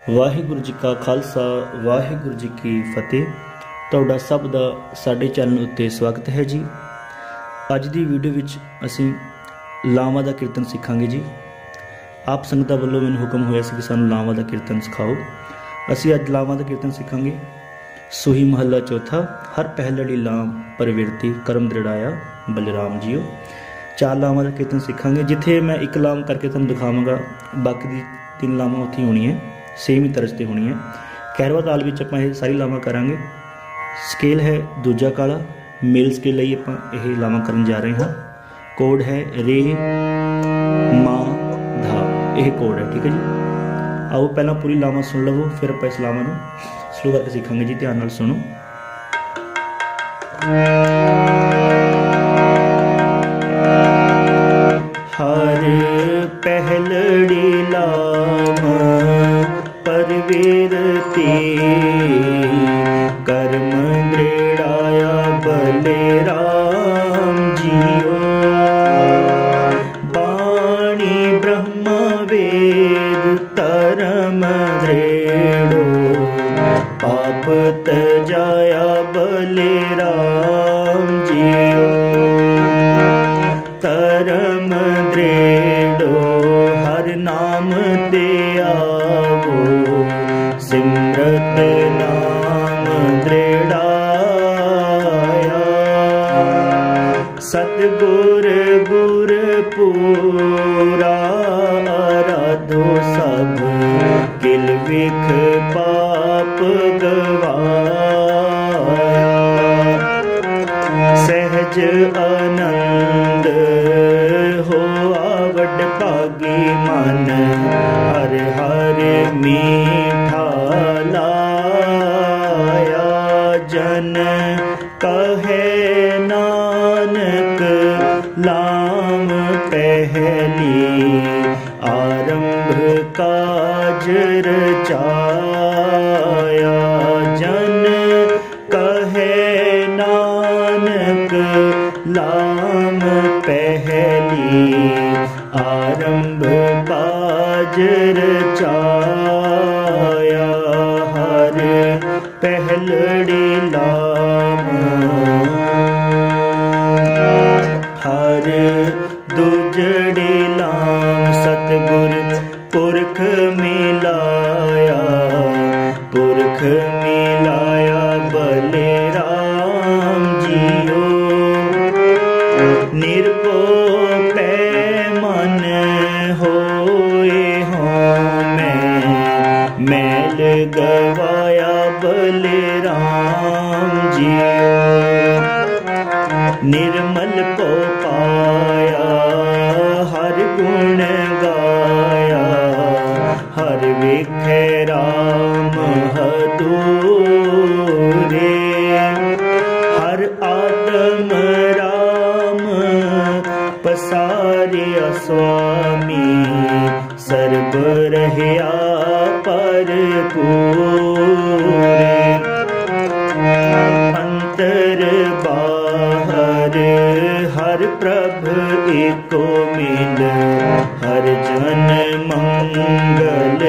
वाहिगुरु जी का खालसा वाहिगुरु जी की फतेह। तुहाडा सब दा साडे चैनल उत्ते स्वागत है जी। अज दी वीडियो विच असीं लावां दा कीर्तन सीखांगे जी। आप संगतां वल्लों मैनूं हुक्म होया सी कि सानूं लावां दा कीर्तन सिखाओ। असीं अज लावां दा कीर्तन सीखांगे। सोही महला चौथा। हर पहलड़ी लाम परविरती करम दृढ़ाया बलराम जीओ। चार लावां दा कीर्तन सीखांगे। जिथे मैं एक लाम करके तुहानूं दिखावांगा, बाकी दी तीन लावां उत्थे होनी है, सेम ही तरज से होनी है। कैरवा ताल विच आपां ये सारी लावां करांगे। स्केल है दूजा काला, मेल स्केल लई आपां यह लावां करन जा रहे हाँ। कोड है रे मा धा, यह कोड है, ठीक है जी। आओ पहला पूरी लावां सुन लवो, फिर आपां इस लावां नूं स्लो करके सीखांगे जी। ध्यान नाल सुनो। हर पहलड़ी लाम परविरती कर्म दृढ़ाया बलराम जीओ। बाणी ब्रह्म वेद तरम दृढ़ो पाप तजाया बलराम जीओ। तरम दृढ़ो हर नाम ते आवो सिमरत नाम दृढ़ाया। सतगुर गुर पूरा आराधो सब किल विख पाप गवाया। सहज आनंद हो आवड भागी मन हर हर मीठा लाया। जन कहे नानक लाम पहली आरंभ काज रचाया। जन कहे नानक लाम पहली आरंभ काज रचाया। हर पहलड़ी लाम हर दूजड़ी लाम सतगुर पुरख मिलाया। पुरख मिलाया बलराम जीओ। निर्भो पै मन होए हों मैल गवाया बलराम जीओ। निर्मल को पाया हर गुण गाया। हर विखे राम हदूरे। हर आदम राम पसारिया स्वामी सर्ब रहया पर पूरे। अंतर बाहर हर प्रभ एको मिल हर जन मंगल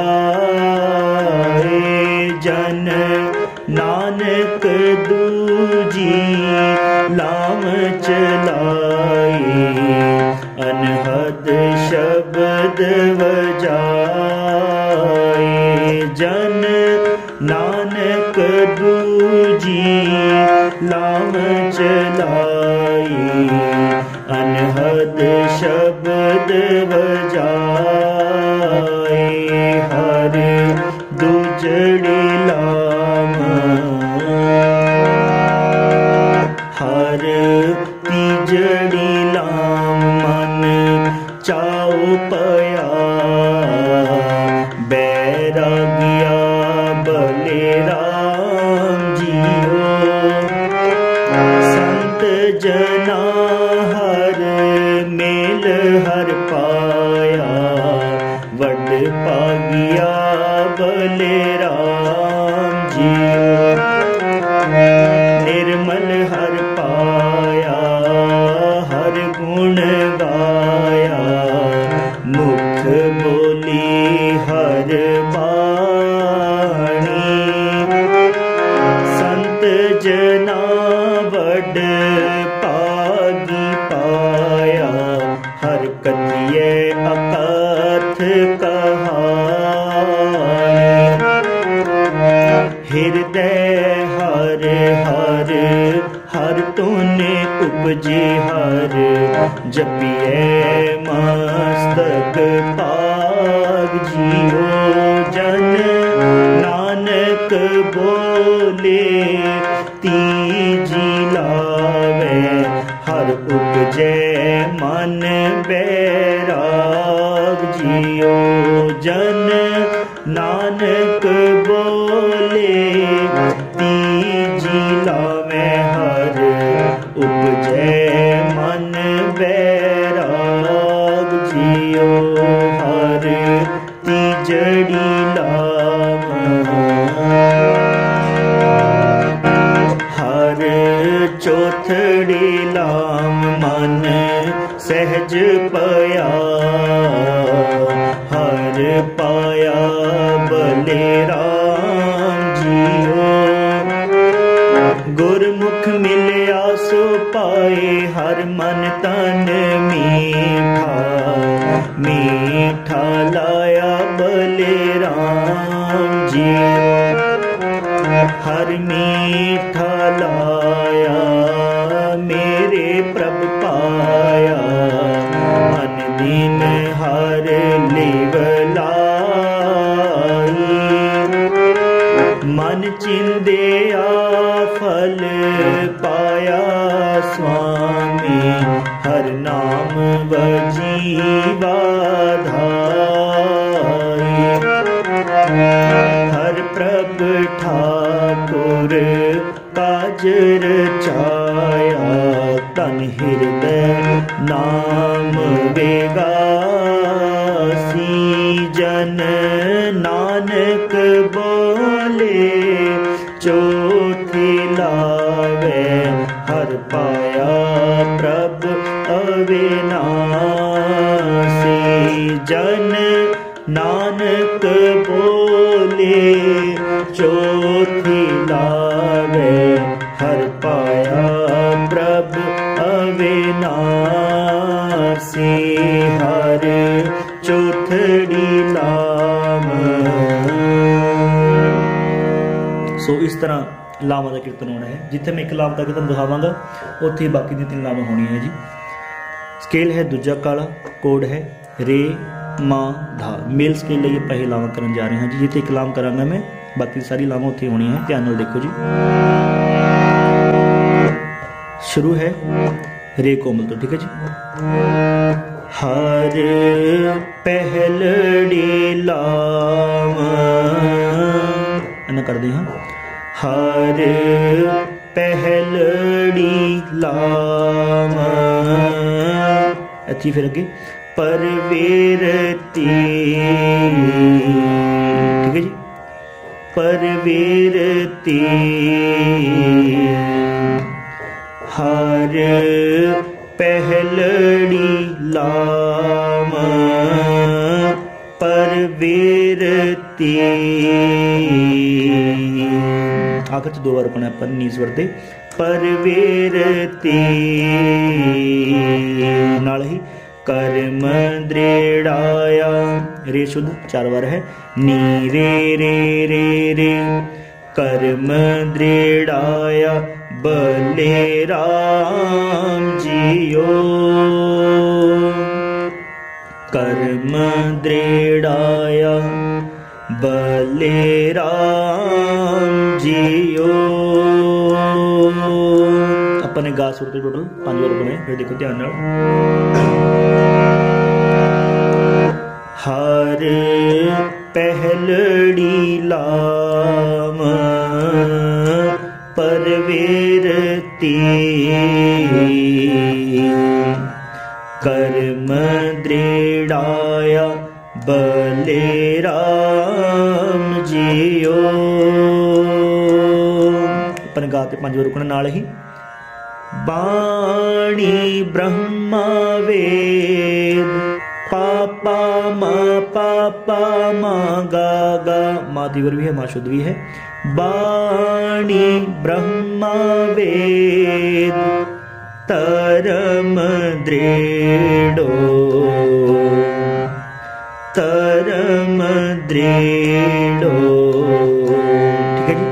गाए। जन नानक दूजी लाम चलाई अनहद शब्द वजाए। जन नानक दूजी लाम चलाई अनहद शब्द वजाए। हर दूजड़ी लाम हर तीजड़ी लाम मन चाओ पया। बैरागिया बलराम जीओ। संत जना हर मेल हर पाया। वड पागिया बलराम जीओ। निर्मल हर पाया हर गुण गाया। मुख बोली हर बार उपजे मन बैराग जियो जन नानक बोले तीजी लावे हर उपजे मन बैराग जियो हर तीजड़ी हर चौथड़ी लाम मन सहज पया हर पाया बले राम जियो गुरमुख मिलया सो पाए हर मन तन मीठा मीठा लाया बले राम जियो हर मीठा लाया मेरे प्रभ पाया मन दिन हर लेवलाई मन चिंदिया फल पाया स्वामी हर नाम वजीवा धाई हर प्रभ ठाकुर काज रचाया तन हृदय नाम बेगासी जन नानक बोले चौथी लावे हर पाया प्रभ अविनाशी जन नानक बोले चौथी लावे हर पाया प्रभ अविनाशी हर चौथड़ी लाम। सो इस तरह लावां दा कीर्तन होना है। जिथे मैं एक लाव का कीर्तन दिखावांगा उत्थे बाकी दी 3 लावां होनी है जी। स्केल है दूजा काला, कोड है रे मां धा। मेल स्केल लिए पहले लावां करन जा रहे हैं जी। जिथे एक लाम करांगा मैं बाकी सारी लावां उत्थे होनी है। ध्यान नाल देखो जी। शुरू है रे कोमल तो, ठीक है जी। हर पहलड़ी लाम इन्हें कर दी हाँ। हर पहलड़ी लाम अच्छी फिर अगे परवीरती, ठीक है जी। परवीरती हर पहलड़ी लाम परवीरती। आखिर 2 बार रुकना है पर नी स्वर ते। परवीरती नाल ही कर्म दृढ़ाया, रे शुद्ध 4 बार है। नी रे रे रे रे कर्म दृढ़ाया बले राम जियो। कर्म दृढ़ाया बले राम जियो। अपने गा सुर टोटल 5 बार बने, फिर देखो ध्यान नाल। हर पहलड़ी लाम परवीरती कर्म दृढ़ाया बले राम जियो। अपन गाते 5 बार रुकना नाल ही। बाणी ब्रह्मा वेद पापा मा गा गा, मा तीव्र भी है मा शुद्ध भी है। बाणी ब्रह्मा वेद तरम दृढ़ो, तरम दृढ़ो, ठीक है जी।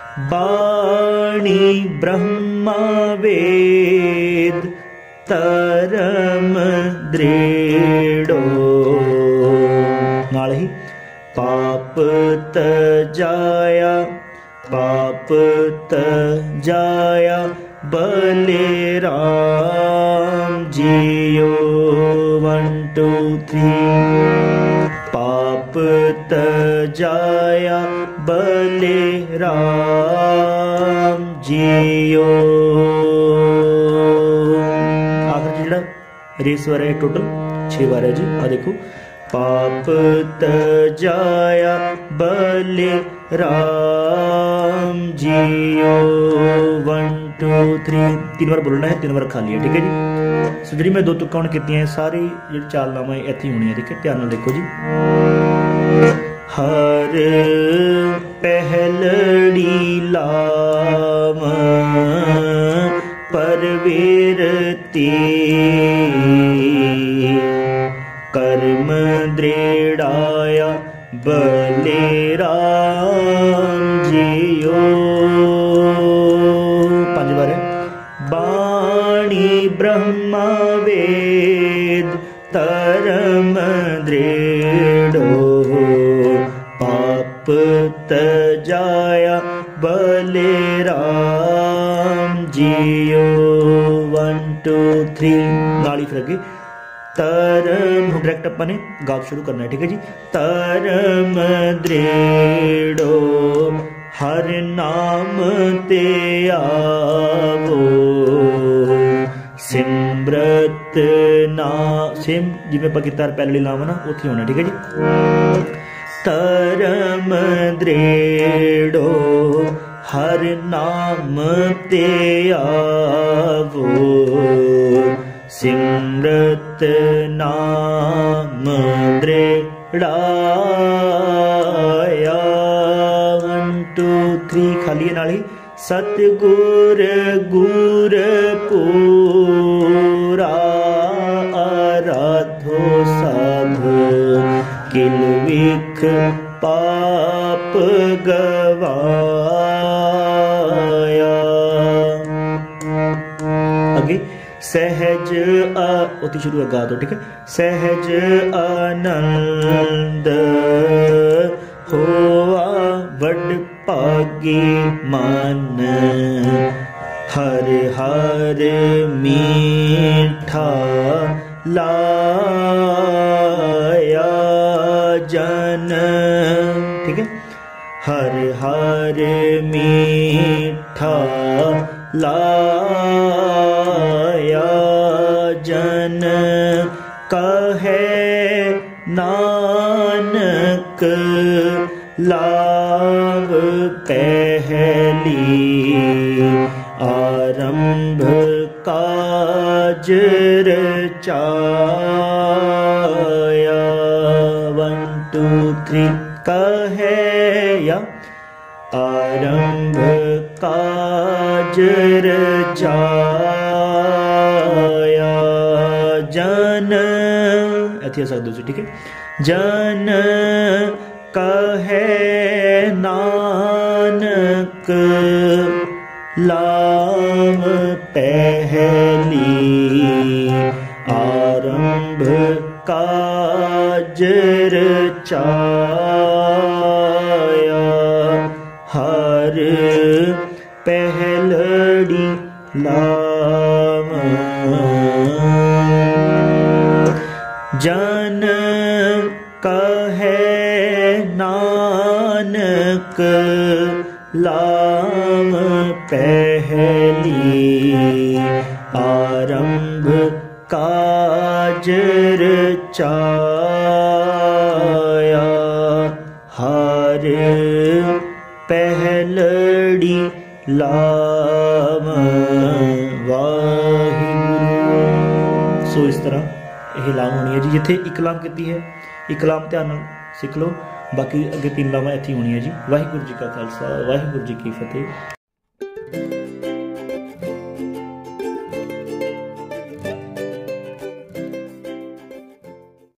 बाणी ब्रह्मा वेद तरम दृढ़ो नाल ही। पाप तजाया, पाप तजाया बलिराम जियो 1 2 3 पाप तजाया बलिराम जियो। आखिर जिहड़ा रेस वार है टोटल 6 बार है जी। आ देखो पाप तजाया बलिराम जियो 1 2 3 3 बार बोलना है, 3 बार खाली है, ठीक है जी। सो जी मैं 2 तुक्का हुण कीतियां सारी जी चाल लावां इत्थे होनी है, ठीक है। ध्यान नाल देखो जी। हर पहलड़ी लाम परवीरती कर्म दृढ़ाया बलिराम जियो। 5 बार है। बाणी ब्रह्मा वेद तरम दृढ़ो पाप तजाया बलिराम जियो 1 2 3 नाली फिर अगे तरम डायरेक्ट अपने गाप शुरू करना है, ठीक है जी। तरम दृढ़ो हर नाम ते आवो सिमरत ना सेम जिवें आपां कीता पहले लावा ना उत्थे होना, ठीक है जी। तरम दृढ़ो हर नाम ते आवो सिमरत नाम दृढ़ाया 1 2 3 खाली नाली सतगुर गुर पूरा आराधो साधु किल विख पाप गवाया। आगे सहज उती शुरू है गा दो, ठीक है। सहज आनंद होआ वड भागी मन हर हर मीठा लाया जन, ठीक है। हर हर मीठा लाया जन कहे नानक लाभ पहली आरंभ काज रचाया 1 2 3 कहे या आरंभ काज रचाया जन इत्थे सकदे हो, ठीक है। जन कहे नानक लाभ पहली आरंभ काज रचाया हर पहलड़ी लाम जन कहे नानक लाम पहली आरंभ काज रचाया हर पहलड़ी लाम वाहिगुरु। सो इस तरह यह लाम होनी है जी। जिथे एक लाम की है एक लाम ध्यान सीख लो, बाकी अगे 3 लावां इत्थे होनी है जी। वाहिगुरु जी का खालसा वाहिगुरु जी की फतेह।